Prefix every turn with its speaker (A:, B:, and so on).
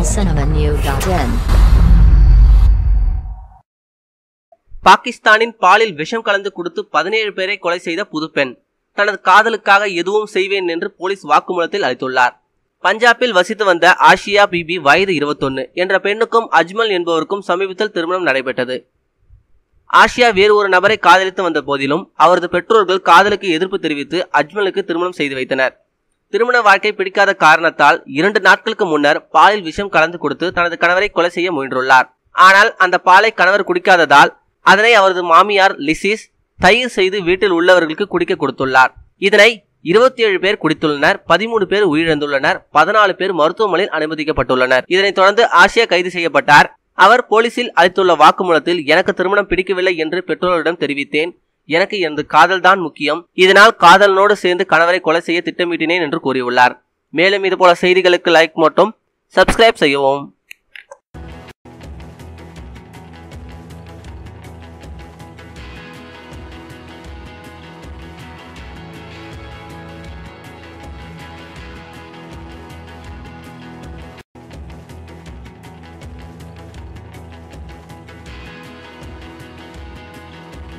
A: tamilcinemanew.in.
B: பாகிஸ்தானின் பாலில் விஷம் கலந்து கொடுத்து 17 பேரை கொலை செய்த புதுப்பெண் தனது காதலுக்காக எதுவும் செய்வேன் என்று போலீஸ் வாக்குமூலத்தில் அளித்துள்ளார். பஞ்சாபில் வசித்து வந்த ஆஷியா பிபி வயது 21 என்ற பெண்ணுக்கும் அஜ்மல் என்பவருக்கும் சமீபத்தில் திருமணம் நடைபெற்றது. ஆஷியா வேறு ஒரு நபரை காதலித்து வந்த போதிலும் அவரது பெற்றோர்கள் காதலுக்கு எதிர்ப்பு தெரிவித்து அஜ்மலுக்கு திருமணம் செய்து வைத்தனர். திருமண வாழ்க்கை பிடிக்காத காரணத்தால் 2 நாட்களுக்கு முன்னர் பாலில் விஷம் கலந்து கொடுத்து தனது கணவரை கொலை செய்ய முயன்றுள்ளார். ஆனால் அந்த பாலை கணவர் குடிக்காததால் அதனை அவரது மாமியார் லிசிஸ் தயிர் செய்து வீட்டில் உள்ளவர்களுக்கு குடிக்க கொடுத்துள்ளார். இதனை 27 பேர் குடித்துள்ளனர். 13 பேர் உயிரிழந்துள்ளனர். 14 பேர் மருத்துவமனையில் அனுமதிக்கப்பட்டுள்ளனர். இதனைத் தொடர்ந்து ஆஷியா கைது செய்யப்பட்டார். அவர் போலீசில் அளித்துள்ள வாக்குமூலத்தில் எனக்கு திருமணம் பிடிக்கவில்லை என்று பெற்றோர்களிடம் தெரிவித்தேன். எனக்கு எனது காதல் தான் முக்கியம். இதனால் காதலனோடு சேர்ந்து கணவரை கொலை செய்ய திட்டமிட்டினேன் என்று கூறியுள்ளார். மேலும் இதுபோல செய்திகளுக்கு லைக் மற்றும் சப்ஸ்கிரைப் செய்யவும்.